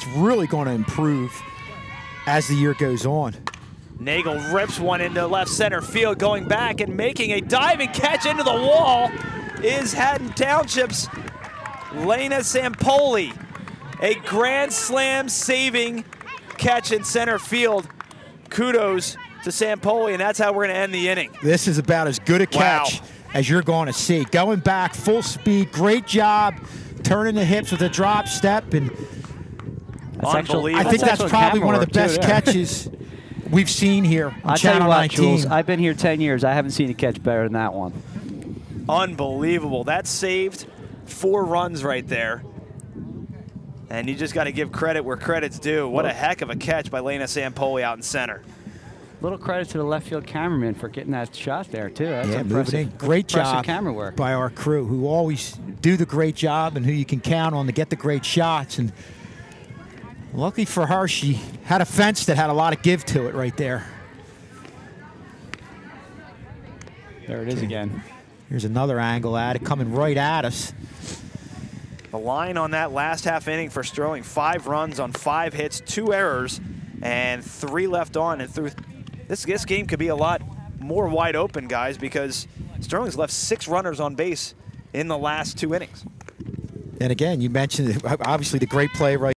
really going to improve as the year goes on. Nagel rips one into left center field, going back and making a diving catch into the wall is Haddon Township's Lena Sampoli. A grand slam saving catch in center field. Kudos to Sampoli, and that's how we're going to end the inning. This is about as good a catch as you're going to see. Going back, full speed, great job, turning the hips with a drop step, and unbelievable. I think that's probably one of the best catches we've seen here on Channel 19. Jules, I've been here 10 years. I haven't seen a catch better than that one. Unbelievable. That saved 4 runs right there. And you just got to give credit where credit's due. What a heck of a catch by Lena Sampoli out in center. Little credit to the left field cameraman for getting that shot there, too. That's yeah, impressive. moving in. Great job camera work by our crew, who always do the great job and who you can count on to get the great shots. And lucky for her, she had a fence that had a lot of give to it right there. There it is again. Here's another angle at it, coming right at us. The line on that last half inning for Sterling, 5 runs on 5 hits, 2 errors, and 3 left on. And through this game could be a lot more wide open, guys, because Sterling's left 6 runners on base in the last 2 innings. And again, you mentioned obviously the great play right